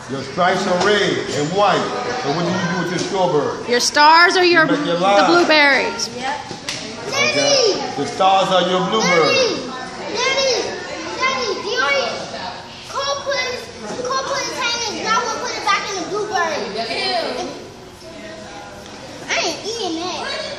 Your stripes are red and white. And what do you do with your strawberry? Your stars are the blueberries. Yep. Okay. The stars are your blueberries. Daddy, do you already Cole put his hand in, now we'll put it back in the blueberry. I ain't eating that.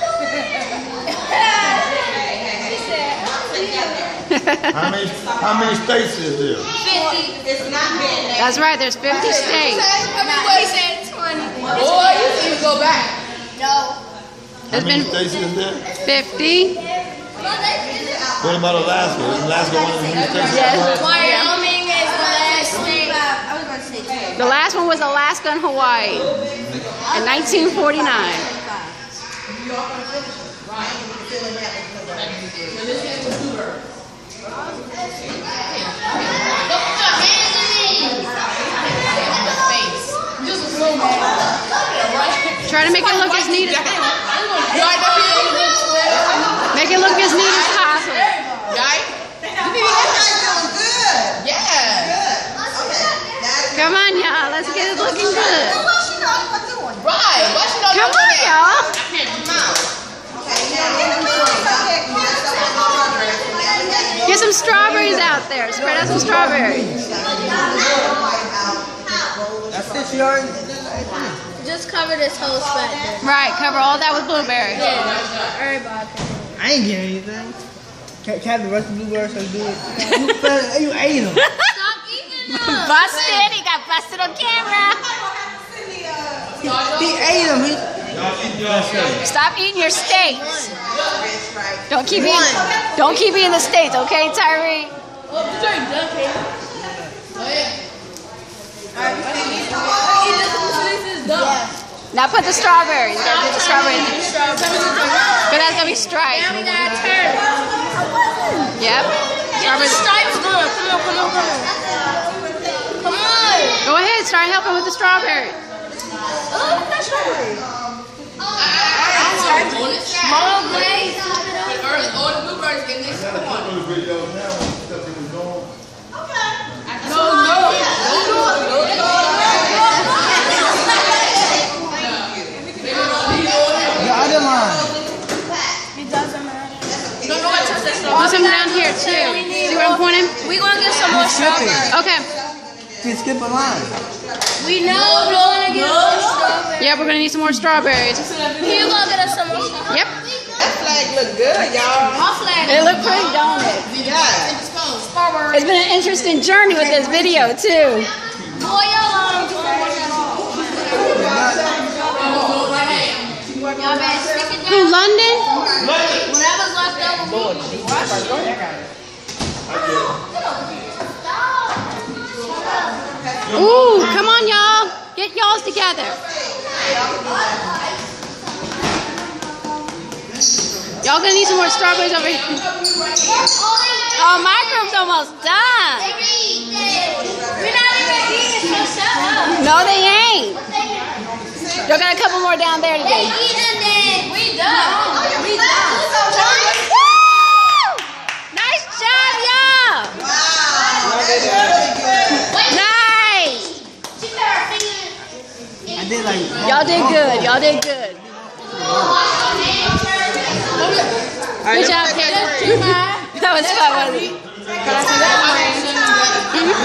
How many states is there? 50. It's not bad. That's right, there's 50 states. He said 20. Boy, you need to go back. No. How many states is there? 50. What about Alaska? Is Alaska one of the states? Yes. Wyoming is the last state. I was going to say The last one was Alaska and Hawaii in 1949. Try to make it look as neat as possible. Make it look as neat as possible. Come on, y'all. Let's get it looking good. Come on, y'all. Get some strawberries out there. Spread out some strawberries. Just cover this whole spot. Right, cover all that with blueberries. Yeah, everybody. I ain't getting anything. Can't have the rest of the blueberries so good. You ate them. Stop eating them. Busted. He got busted on camera. He ate them. Stop eating your steaks. Don't keep eating the steaks, okay, Tyree? Now put the strawberries. You gotta do the strawberries. But that's gonna be striped. Now we gotta turn. Yep. Get the stripes going. Come on. Come on. Go ahead, start helping with the strawberries. Oh, look at that strawberry. Small glaze. All the blueberries in this one. Do some down here too. See where I'm pointing? We're gonna get some more strawberries. Okay. You skip a line. We know we're gonna get more strawberries. Yeah, we're gonna need some more strawberries. Here, gonna get us some more strawberries. Yep. That flag look good, y'all. Our flag. It looked pretty, don't it? Yeah. It's been an interesting journey with this video too. Boy, y'all better stick it Who, down. London? Whatever's left over, Ooh, come on, y'all. Get y'all's together. Y'all gonna need some more strawberries over here. Oh, my group's almost done. We're not even eating, so shut up. No, they ain't. Y'all got a couple more down there to do. They eating then. We done. We done. Woo! Nice job, y'all. Nice. I did like. Y'all did good. Y'all did good. Good job, Kate. That was fun, wasn't it?